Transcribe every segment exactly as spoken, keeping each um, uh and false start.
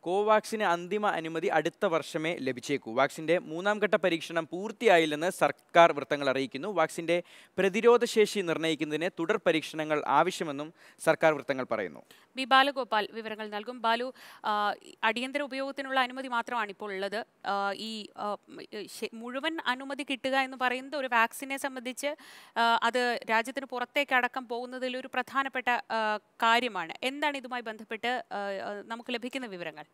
കോവാക്സിന് അന്തിമ അനുമതി അടുത്ത വർഷമേ ലഭിച്ചേക്കൂ. വാക്സിന്റെ മൂന്നാം ഘട്ട പരീക്ഷണം പൂർത്തിയായില്ലെന്ന് സർക്കാർ വൃത്തങ്ങൾ അറിയിക്കുന്നു. വാക്സിന്റെ പ്രതിരോധശേഷി നിർണ്ണയിക്കുന്നതിന് തുടർ പരീക്ഷണങ്ങൾ ആവശ്യമെന്നും സർക്കാർ വൃത്തങ്ങൾ പറയുന്നു. ബി ബാലഗോപാൽ വിവരങ്ങൾ നൽകും. ബാലു, അടിയന്തര ഉപയോഗത്തിനുള്ള അനുമതി മാത്രമാണ് ഇപ്പോൾ ഉള്ളത്. ഈ മുഴുവൻ അനുമതി കിട്ടുക എന്ന് പറയുന്നത് ഒരു വാക്സിനെ സംബന്ധിച്ച് അത് രാജ്യത്തിന് പുറത്തേക്ക് അടക്കം പോകുന്നതിൽ ഒരു പ്രധാനപ്പെട്ട കാര്യമാണ്. എന്താണ് ഇതുമായി ബന്ധപ്പെട്ട് നമുക്ക് ലഭിക്കുന്ന വിവരങ്ങൾ?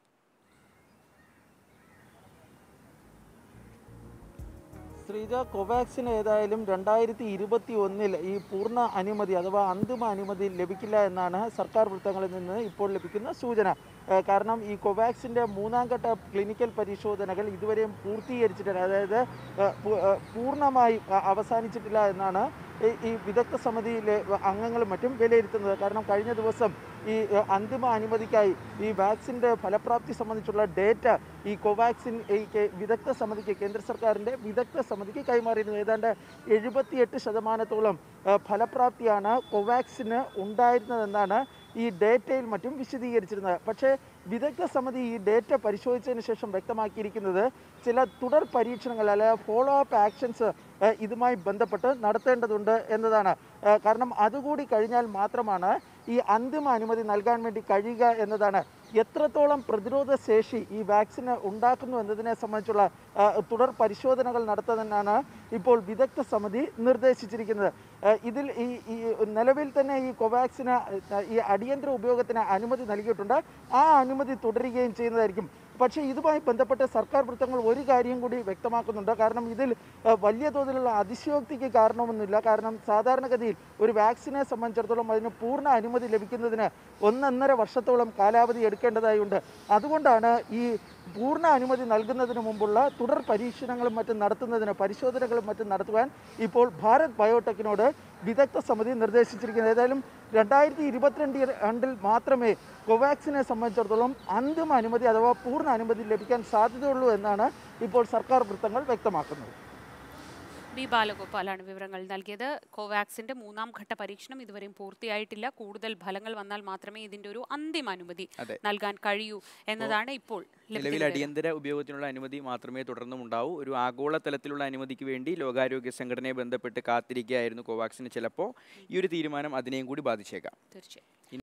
ശ്രീജ, കോവാക്സിന് ഏതായാലും രണ്ടായിരത്തി ഇരുപത്തി ഒന്നിൽ ഈ പൂർണ്ണ അനുമതി അഥവാ അന്തിമ അനുമതി ലഭിക്കില്ല എന്നാണ് സർക്കാർ വൃത്തങ്ങളിൽ നിന്ന് ഇപ്പോൾ ലഭിക്കുന്ന സൂചന. കാരണം ഈ കോവാക്സിൻ്റെ മൂന്നാം ഘട്ട ക്ലിനിക്കൽ പരിശോധനകൾ ഇതുവരെയും പൂർത്തീകരിച്ചിട്ടില്ല, അതായത് പൂർണ്ണമായി അവസാനിച്ചിട്ടില്ല എന്നാണ് ഈ വിദഗ്ധ സമിതിയിലെ അംഗങ്ങളും മറ്റും വിലയിരുത്തുന്നത്. കാരണം കഴിഞ്ഞ ദിവസം ഈ അന്തിമ അനുമതിക്കായി ഈ വാക്സിൻ്റെ ഫലപ്രാപ്തി സംബന്ധിച്ചുള്ള ഡേറ്റ ഈ കോവാക്സിൻ ഈ വിദഗ്ധ സമിതിക്ക്, കേന്ദ്ര സർക്കാരിൻ്റെ വിദഗ്ധ സമിതിക്ക് കൈമാറിയിരുന്നത്. ഏതാണ്ട് എഴുപത്തിയെട്ട് ശതമാനത്തോളം ഫലപ്രാപ്തിയാണ് കോവാക്സിന് ഉണ്ടായിരുന്നതെന്നാണ് ഈ ഡേറ്റയിൽ മറ്റും വിശദീകരിച്ചിരുന്നത്. പക്ഷേ വിദഗ്ധ സമിതി ഈ ഡേറ്റ പരിശോധിച്ചതിന് ശേഷം വ്യക്തമാക്കിയിരിക്കുന്നത് ചില തുടർ പരീക്ഷണങ്ങൾ അല്ലെ ഫോളോ അപ്പ് ആക്ഷൻസ് ഇതുമായി ബന്ധപ്പെട്ട് നടത്തേണ്ടതുണ്ട് എന്നതാണ്. കാരണം അതുകൂടി കഴിഞ്ഞാൽ മാത്രമാണ് ഈ അന്തിമ അനുമതി നൽകാൻ വേണ്ടി കഴിയുക എന്നതാണ്. എത്രത്തോളം പ്രതിരോധ ശേഷി ഈ വാക്സിന് ഉണ്ടാക്കുന്നു എന്നതിനെ സംബന്ധിച്ചുള്ള തുടർ പരിശോധനകൾ നടത്തുന്നതിനാണ് ഇപ്പോൾ വിദഗ്ധ സമിതി നിർദ്ദേശിച്ചിരിക്കുന്നത്. ഇതിൽ ഈ ഈ നിലവിൽ തന്നെ ഈ കോവാക്സിന് ഈ അടിയന്തര ഉപയോഗത്തിന് അനുമതി നൽകിയിട്ടുണ്ട്. ആ അനുമതി തുടരുകയും ചെയ്യുന്നതായിരിക്കും. പക്ഷേ ഇതുമായി ബന്ധപ്പെട്ട് സർക്കാർ വൃത്തങ്ങൾ ഒരു കാര്യം കൂടി വ്യക്തമാക്കുന്നുണ്ട്. കാരണം ഇതിൽ വലിയ തോതിലുള്ള അതിശയോക്തിക്ക് കാരണമൊന്നുമില്ല. കാരണം സാധാരണഗതിയിൽ ഒരു വാക്സിനെ സംബന്ധിച്ചിടത്തോളം അതിന് പൂർണ്ണ അനുമതി ലഭിക്കുന്നതിന് ഒന്നൊന്നര വർഷത്തോളം കാലാവധി എടുക്കേണ്ടതായുണ്ട്. അതുകൊണ്ടാണ് ഈ പൂർണ്ണ അനുമതി നൽകുന്നതിന് മുമ്പുള്ള തുടർ പരീക്ഷണങ്ങളും മറ്റും നടത്തുന്നതിന് പരിശോധനകളും മറ്റും നടത്തുവാൻ ഇപ്പോൾ ഭാരത് ബയോടെക്കിനോട് വിദഗ്ധ സമിതി നിർദ്ദേശിച്ചിരിക്കുന്നത്. ഏതായാലും രണ്ടായിരത്തി ഇരുപത്തിരണ്ട് രണ്ടിൽ മാത്രമേ കോവാക്സിനെ സംബന്ധിച്ചിടത്തോളം അന്തിമ അനുമതി അഥവാ പൂർണ്ണ അനുമതി ലഭിക്കാൻ സാധ്യതയുള്ളൂ എന്നാണ് ഇപ്പോൾ സർക്കാർ വൃത്തങ്ങൾ വ്യക്തമാക്കുന്നത്. ബി ബാലഗോപാലാണ് വിവരങ്ങൾ നൽകിയത്. കോവാക്സിന്റെ മൂന്നാം ഘട്ട പരീക്ഷണം ഇതുവരെയും പൂർത്തിയായിട്ടില്ല. കൂടുതൽ ഫലങ്ങൾ വന്നാൽ മാത്രമേ ഇതിന്റെ ഒരു അന്തിമ അനുമതി നൽകാൻ കഴിയൂ എന്നതാണ് ഇപ്പോൾ നിലവിൽ അടിയന്തര ഉപയോഗത്തിനുള്ള അനുമതി മാത്രമേ തുടർന്നും ഉണ്ടാവൂ. ഒരു ആഗോള തലത്തിലുള്ള അനുമതിക്ക് വേണ്ടി ലോകാരോഗ്യ സംഘടനയെ ബന്ധപ്പെട്ട് കാത്തിരിക്കുകയായിരുന്നു കോവാക്സിന്. ചിലപ്പോൾ ഈ ഒരു തീരുമാനം അതിനെയും കൂടി ബാധിച്ചേക്കാം. തീർച്ചയായും.